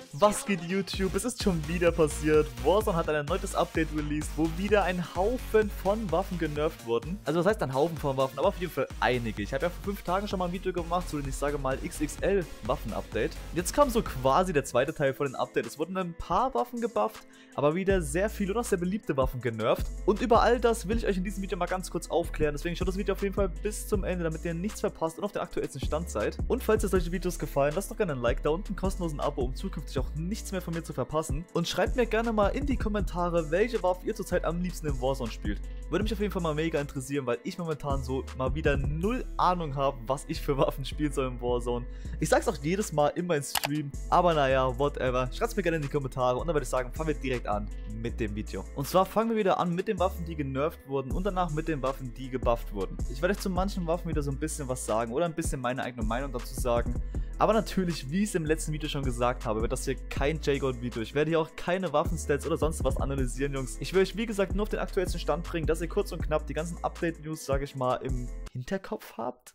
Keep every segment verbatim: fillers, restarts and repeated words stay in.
Was geht YouTube? Es ist schon wieder passiert. Warzone hat ein erneutes Update released, wo wieder ein Haufen von Waffen genervt wurden. Also was heißt ein Haufen von Waffen, aber auf jeden Fall einige. Ich habe ja vor fünf Tagen schon mal ein Video gemacht zu den, ich sage mal, X X L Waffen-Update. Jetzt kam so quasi der zweite Teil von den Update. Es wurden ein paar Waffen gebufft, aber wieder sehr viele oder sehr beliebte Waffen genervt. Und über all das will ich euch in diesem Video mal ganz kurz aufklären. Deswegen schaut das Video auf jeden Fall bis zum Ende, damit ihr nichts verpasst und auf den aktuellsten Stand seid. Und falls euch solche Videos gefallen, lasst doch gerne ein Like da und einen kostenlosen Abo, um zukünftig auch nichts mehr von mir zu verpassen. Und schreibt mir gerne mal in die Kommentare, welche Waffe ihr zurzeit am liebsten in Warzone spielt. Würde mich auf jeden Fall mal mega interessieren, weil ich momentan so mal wieder null Ahnung habe, was ich für Waffen spielen soll in Warzone. Ich sag's auch jedes Mal in meinem Stream, aber naja, whatever. Schreibt's mir gerne in die Kommentare und dann würde ich sagen, fangen wir direkt an mit dem Video. Und zwar fangen wir wieder an mit den Waffen, die genervt wurden und danach mit den Waffen, die gebufft wurden. Ich werde euch zu manchen Waffen wieder so ein bisschen was sagen oder ein bisschen meine eigene Meinung dazu sagen. Aber natürlich, wie ich es im letzten Video schon gesagt habe, wird das hier kein J-God-Video. Ich werde hier auch keine Waffenstats oder sonst was analysieren, Jungs. Ich will euch, wie gesagt, nur auf den aktuellsten Stand bringen, dass ihr kurz und knapp die ganzen Update-News, sage ich mal, im Hinterkopf habt.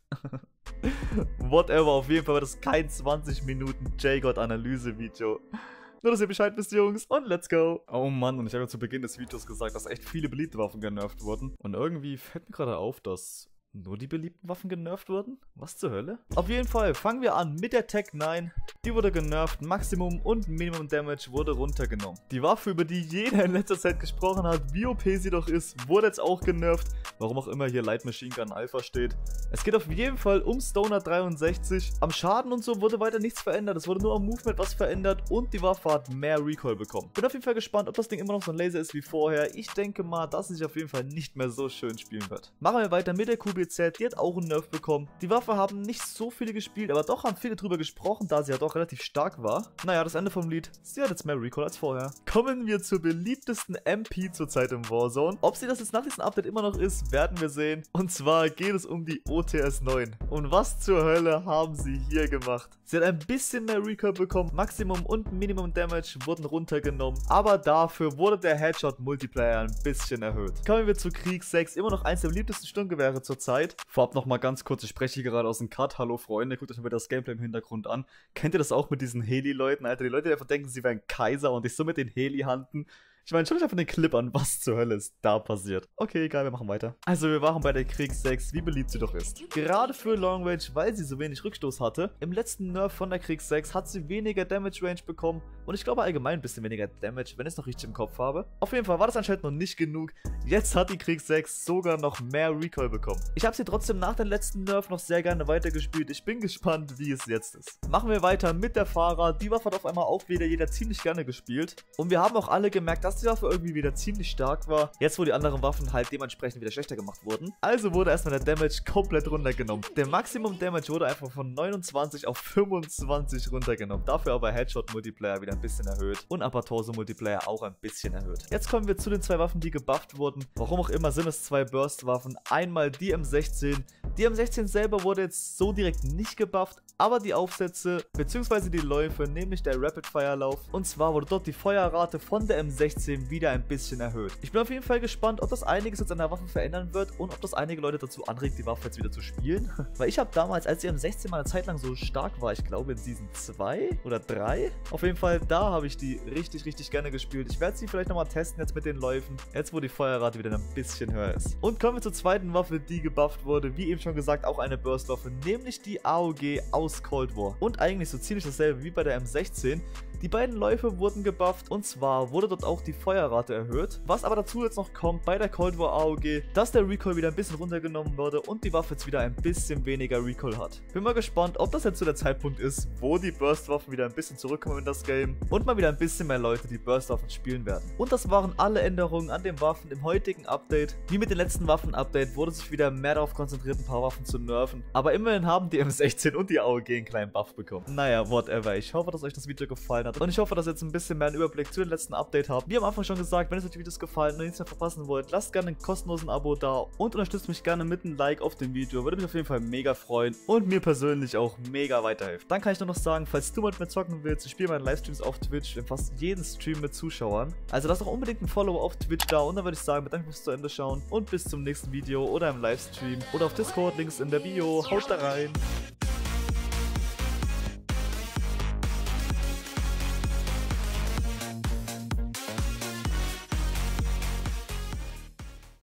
Whatever, auf jeden Fall wird das kein zwanzig Minuten J-God-Analyse-Video. Nur, dass ihr Bescheid wisst, Jungs, und let's go. Oh Mann, und ich habe ja zu Beginn des Videos gesagt, dass echt viele beliebte Waffen genervt wurden. Und irgendwie fällt mir gerade auf, dass nur die beliebten Waffen genervt wurden? Was zur Hölle? Auf jeden Fall fangen wir an mit der Tech neun. Die wurde genervt, Maximum und Minimum Damage wurde runtergenommen. Die Waffe, über die jeder in letzter Zeit gesprochen hat, wie O P sie doch ist, wurde jetzt auch genervt. Warum auch immer hier Light Machine Gun Alpha steht. Es geht auf jeden Fall um Stoner dreiundsechzig. Am Schaden und so wurde weiter nichts verändert. Es wurde nur am Movement was verändert und die Waffe hat mehr Recoil bekommen. Bin auf jeden Fall gespannt, ob das Ding immer noch so ein Laser ist wie vorher. Ich denke mal, dass es sich auf jeden Fall nicht mehr so schön spielen wird. Machen wir weiter mit der Q B Z. Die hat auch einen Nerf bekommen. Die Waffe haben nicht so viele gespielt, aber doch haben viele drüber gesprochen, da sie ja doch relativ stark war. Naja, das Ende vom Lied. Sie hat jetzt mehr Recoil als vorher. Kommen wir zur beliebtesten M P zurzeit im Warzone. Ob sie das jetzt nach diesem Update immer noch ist, werden wir sehen. Und zwar geht es um die O T S neun. Und was zur Hölle haben sie hier gemacht? Sie hat ein bisschen mehr Recoil bekommen. Maximum und Minimum Damage wurden runtergenommen. Aber dafür wurde der Headshot Multiplayer ein bisschen erhöht. Kommen wir zu Krieg sechs. Immer noch eins der beliebtesten Sturmgewehre zurzeit. Vorab nochmal ganz kurz, ich spreche hier gerade aus dem Cut. Hallo Freunde, guckt euch mal das Gameplay im Hintergrund an. Kennt ihr das auch mit diesen Heli-Leuten? Alter, die Leute, die einfach denken, sie wären Kaiser und sich so mit den Heli handeln. Ich meine, schaut euch einfach den Clip an, was zur Hölle ist da passiert. Okay, egal, wir machen weiter. Also wir waren bei der Krieg sechs, wie beliebt sie doch ist. Gerade für Long Range, weil sie so wenig Rückstoß hatte. Im letzten Nerf von der Krieg sechs hat sie weniger Damage Range bekommen. Und ich glaube allgemein ein bisschen weniger Damage, wenn ich es noch richtig im Kopf habe. Auf jeden Fall war das anscheinend noch nicht genug. Jetzt hat die Krieg sechs sogar noch mehr Recoil bekommen. Ich habe sie trotzdem nach dem letzten Nerf noch sehr gerne weitergespielt. Ich bin gespannt, wie es jetzt ist. Machen wir weiter mit der Fahrer. Die Waffe hat auf einmal auch wieder jeder ziemlich gerne gespielt. Und wir haben auch alle gemerkt, dass die Waffe irgendwie wieder ziemlich stark war. Jetzt, wo die anderen Waffen halt dementsprechend wieder schlechter gemacht wurden. Also wurde erstmal der Damage komplett runtergenommen. Der Maximum Damage wurde einfach von neunundzwanzig auf fünfundzwanzig runtergenommen. Dafür aber Headshot Multiplayer wieder ein bisschen erhöht. Und aber Torso Multiplayer auch ein bisschen erhöht. Jetzt kommen wir zu den zwei Waffen, die gebufft wurden. Warum auch immer sind es zwei Burst-Waffen. Einmal die M sechzehn. Die M sechzehn selber wurde jetzt so direkt nicht gebufft, aber die Aufsätze bzw. die Läufe, nämlich der Rapid-Fire-Lauf. Und zwar wurde dort die Feuerrate von der M sechzehn wieder ein bisschen erhöht. Ich bin auf jeden Fall gespannt, ob das einiges jetzt an der Waffe verändern wird und ob das einige Leute dazu anregt, die Waffe jetzt wieder zu spielen. Weil ich habe damals, als die M sechzehn mal eine Zeit lang so stark war, ich glaube in Season zwei oder drei, auf jeden Fall, da habe ich die richtig, richtig gerne gespielt. Ich werde sie vielleicht nochmal testen jetzt mit den Läufen, jetzt wo die Feuerrate wieder ein bisschen höher ist. Und kommen wir zur zweiten Waffe, die gebufft wurde. Wie eben schon gesagt, auch eine Burst-Waffe, nämlich die A O G aus Cold War. Und eigentlich so ziemlich dasselbe wie bei der M sechzehn. Die beiden Läufe wurden gebufft und zwar wurde dort auch die Feuerrate erhöht. Was aber dazu jetzt noch kommt bei der Cold War A O G, dass der Recoil wieder ein bisschen runtergenommen wurde und die Waffe jetzt wieder ein bisschen weniger Recoil hat. Bin mal gespannt, ob das jetzt so der Zeitpunkt ist, wo die Burst-Waffen wieder ein bisschen zurückkommen in das Game und mal wieder ein bisschen mehr Leute die Burst-Waffen spielen werden. Und das waren alle Änderungen an den Waffen im heutigen Update. Wie mit den letzten Waffen-Update wurde sich wieder mehr darauf konzentriert, ein paar Waffen zu nerven. Aber immerhin haben die M sechzehn und die A O G einen kleinen Buff bekommen. Naja, whatever. Ich hoffe, dass euch das Video gefallen hat. Und ich hoffe, dass ihr jetzt ein bisschen mehr einen Überblick zu den letzten Update habt. Wie am Anfang schon gesagt, wenn euch die Videos gefallen und nichts mehr verpassen wollt, lasst gerne einen kostenlosen Abo da und unterstützt mich gerne mit einem Like auf dem Video. Würde mich auf jeden Fall mega freuen und mir persönlich auch mega weiterhelfen. Dann kann ich nur noch sagen, falls du mit mir zocken willst, ich spiele meine Livestreams auf Twitch in fast jedem Stream mit Zuschauern. Also lasst auch unbedingt ein Follow auf Twitch da und dann würde ich sagen, bedanke mich fürs zu Ende schauen und bis zum nächsten Video oder im Livestream oder auf Discord, Links in der Bio. Haut da rein!